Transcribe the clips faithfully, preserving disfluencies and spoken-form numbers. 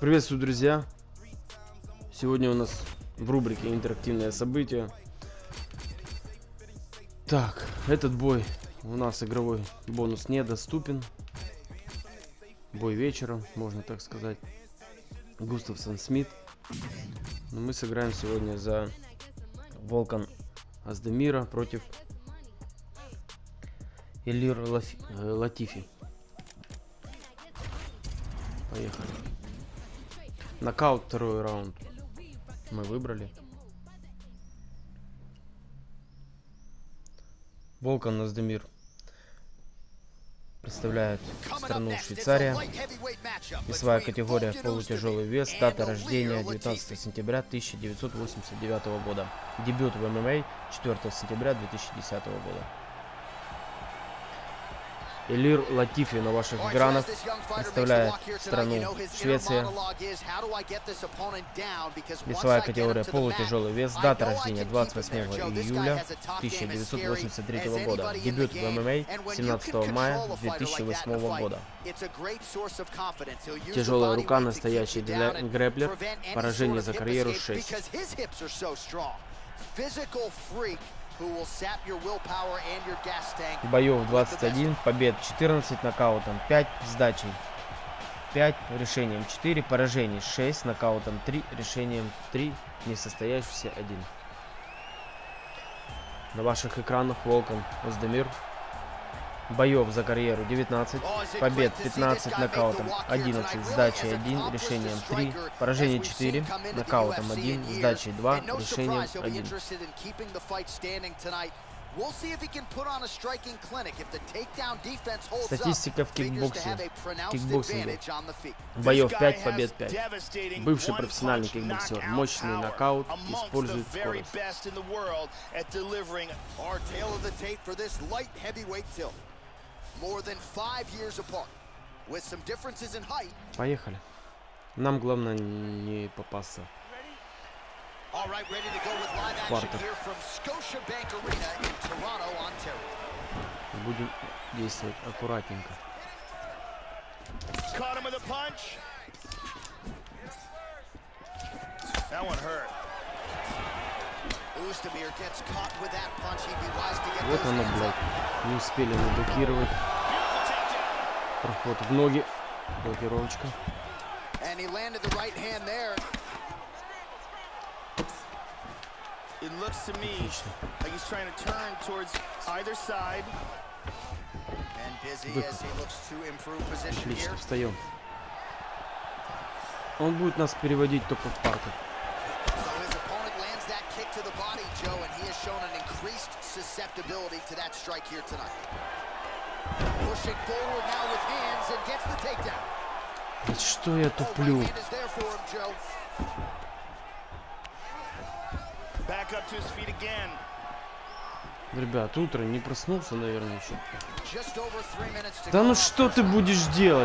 Приветствую, друзья! Сегодня у нас в рубрике интерактивное событие. Так, этот бой у нас игровой бонус недоступен. Бой вечера, можно так сказать. Густавсон Смит. Но мы сыграем сегодня за Волкан Аздемира против Элир Латифи. Поехали. Нокаут, второй раунд мы выбрали. Волкан Аздемир представляет страну Швейцария. Весовая категория полутяжелый вес. Дата рождения девятнадцатое сентября тысяча девятьсот восемьдесят девятого года. Дебют в эм эм а четвёртого сентября две тысячи десятого года. Элир Латифи на ваших экранах представляет страну Швеция. Весовая категория полутяжелый вес. Дата рождения двадцать восьмого июля тысяча девятьсот восемьдесят третьего года. Дебют в эм эм а семнадцатого мая две тысячи восьмого года. Тяжелая рука, настоящий для грэплер. Поражение за карьеру шесть. Боев двадцать один, побед четырнадцать, нокаутом пять, сдачей пять, решением четыре, поражений шесть, нокаутом три, решением три, несостоявшийся один. На ваших экранах Волкан Аздемир. Боев за карьеру девятнадцать, побед пятнадцать, нокаутом одиннадцать, сдачей один, решением три, поражение четыре, нокаутом один, сдачей два, решением один. Статистика в кикбоксе. Кикбоксинге. Боев пять, побед пять. Бывший профессиональный кикбоксер. Мощный нокаут. Использует скорость. Поехали. Нам главное не попасться. Партер. Будем действовать аккуратненько. Вот оно, блядь. Не успели наблокировать. Проход в ноги. Блокировочка. It looks to me like he's trying to turn towards either side. And busy as he looks to improve position here. Отлично, встаем. Он будет нас переводить только в партер. So his opponent lands that kick to the body, Joe, and he has shown an increased susceptibility to that strike here tonight. Pushing forward now with hands and gets the takedown. Что я туплю? Ребят, утро не проснулся, наверное, еще. Да ну что ты будешь делать?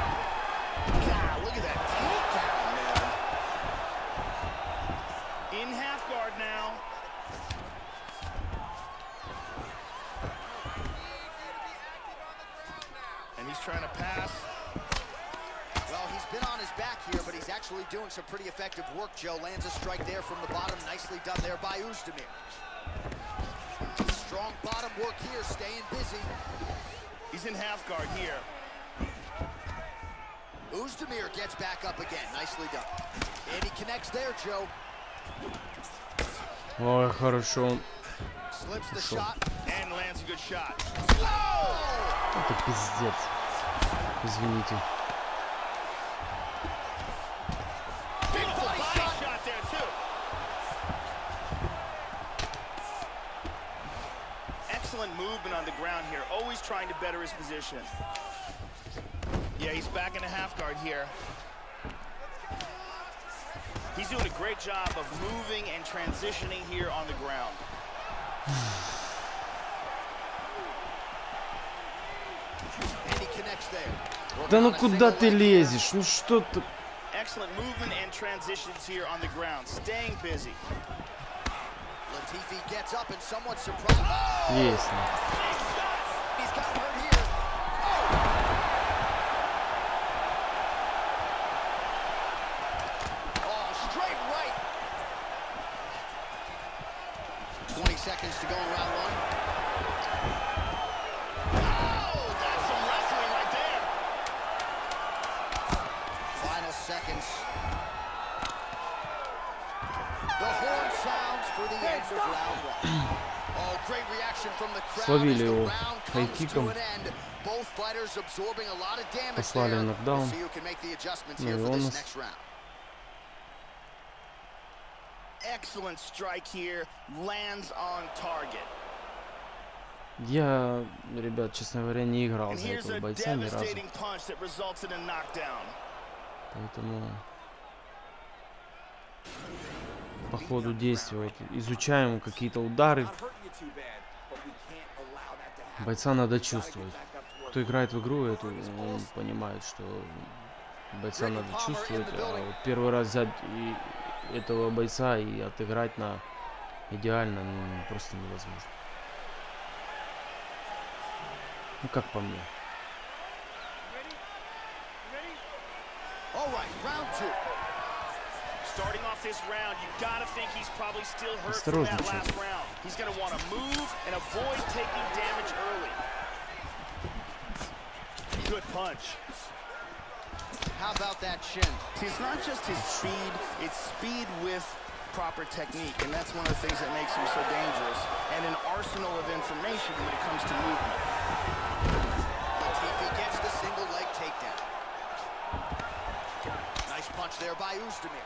Actually doing some pretty effective work. Joe lands a strike there from the bottom. Nicely done there by Azdemir. Strong bottom work here, staying busy. He's in half guard here. Azdemir gets back up again. Nicely done. And he connects there, Joe. Ой, хорошо. Slips the shot and lands a good shot. Это пиздец. Извините. Movement on the ground here, always trying to better his position. Yeah, he's back in a half guard here. He's doing a great job of moving and transitioning here on the ground. And he connects there. Да ну куда ты лезешь? Ну что ты? Excellent movement and transitions here on the ground, staying busy. Latifi gets up and somewhat surprised. Oh! Yes. He's got hurt here. Oh! seconds to go in round one. Oh, that's some wrestling right there. Final seconds. The horn sounds for the end of round one. Oh, great reaction from the crowd as the round comes to an end. Both fighters absorbing a lot of damage there. We'll see who can make the adjustments here for this next round. Excellent strike here, lands on target. Я, ребят, честно говоря, не играл And за here's этого a бойца ни разу. devastating punch that results in a knockdown. Поэтому по ходу действия вот, изучаем какие-то удары. Бойца надо чувствовать. Кто играет в игру, эту, он понимает, что бойца надо чувствовать. А вот первый раз взять и этого бойца и отыграть на идеально, ну, просто невозможно. Ну, как по мне. Starting off this round, you gotta think he's probably still hurt from that last round. He's gonna want to move and avoid taking damage early. Good punch. How about that shin? See, it's not just his speed, it's speed with proper technique, and that's one of the things that makes him so dangerous, and an arsenal of information when it comes to movement. Latifi gets the single leg takedown. Nice punch there by Oezdemir.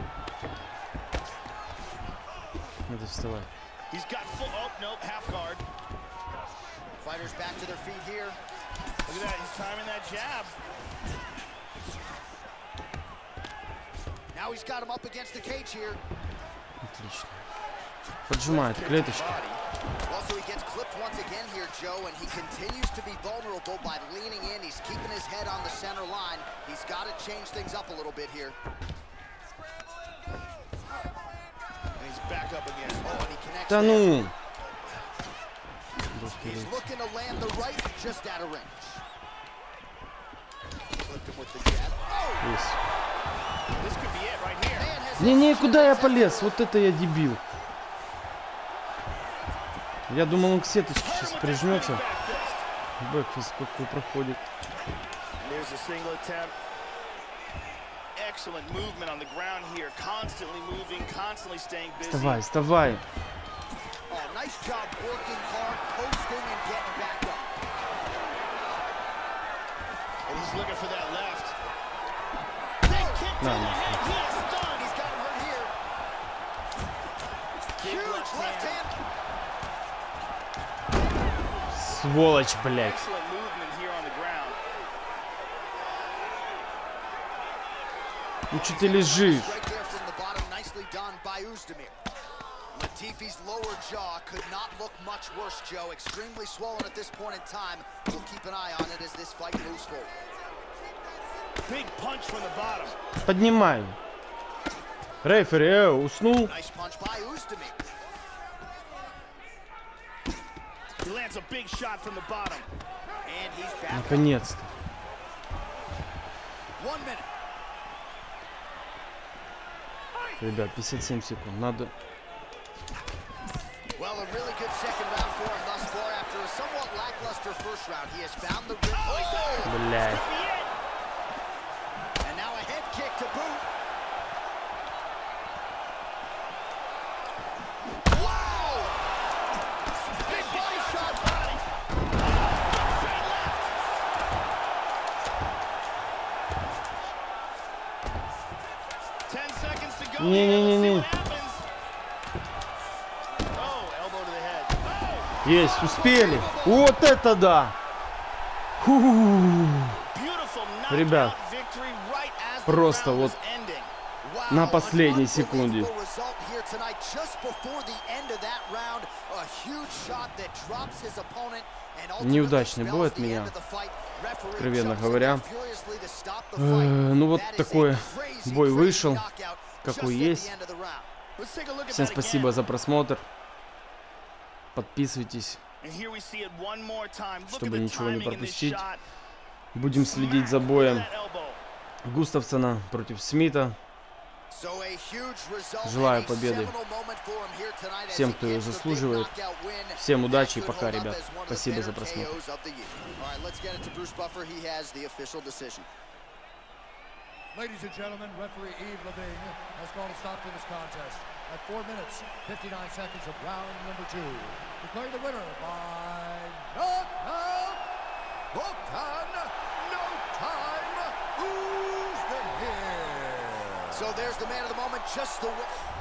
Надо вставать. He's got full, oh, nope, half guard. Fighters back to their feet here. Look at that, he's timing that jab. Now he's got him up against the cage here. Отлично. Поджимает клеточку. Also, he gets clipped once again here, Joe, and he continues to be vulnerable by leaning in. He's keeping his head on the center line. He's got to change things up a little bit here. And he's back up again. Oh, and he connects. Да ну! He's looking to land the right just out of range. Flipped him with the jab. Oh! Yes. This could be it right here. Не-не, куда я полез? Вот это я дебил. Я думал, он к сеточке сейчас прижмется. Бэкфист какой проходит. There's a single attempt. Excellent movement on the ground here. Constantly moving, constantly staying busy. Вставай, вставай. Oh, nice job working hard, posting and getting back up. And he's looking for that left. На, на. He's done. He's got him hurt here. Huge left hand. Сволочь, блядь. Excellent movement here on the ground. Ну что ты лежишь? Right there from the bottom, nicely done by Oezdemir. Latifi's lower jaw could not look much worse, Joe. Extremely swollen at this point in time. We'll keep an eye on it as this fight moves forward. Big punch from the bottom. Поднимай. Рефери, э, уснул? Nice punch by Oezdemir. He lands a big shot from the bottom. And he's back. Наконец-то. One minute. Ребят, пятьдесят семь секунд. Надо... Well, a really good second round for him thus far. After a somewhat lackluster first round, he has found the rhythm. Oh! Блядь. And now a head kick to boot. Wow! Big body shot. Ten seconds to go. Не-не-не-не. Есть, успели. Вот это да! Фу. Ребят, просто вот на последней секунде. Неудачный бой от меня, откровенно говоря. Э, ну вот такой бой вышел, какой есть. Всем спасибо за просмотр. Подписывайтесь, чтобы ничего не пропустить. Будем следить за боем Густавсона против Смита. Желаю победы всем, кто ее заслуживает. Всем удачи и пока, ребят. Спасибо за просмотр. Ladies and gentlemen, referee Yves Lavigne has called a stop to this contest at four minutes, fifty-nine seconds of round number two. Declaring the winner by knockout, Bogdan No Time Uzdemir. So there's the man of the moment, just the way.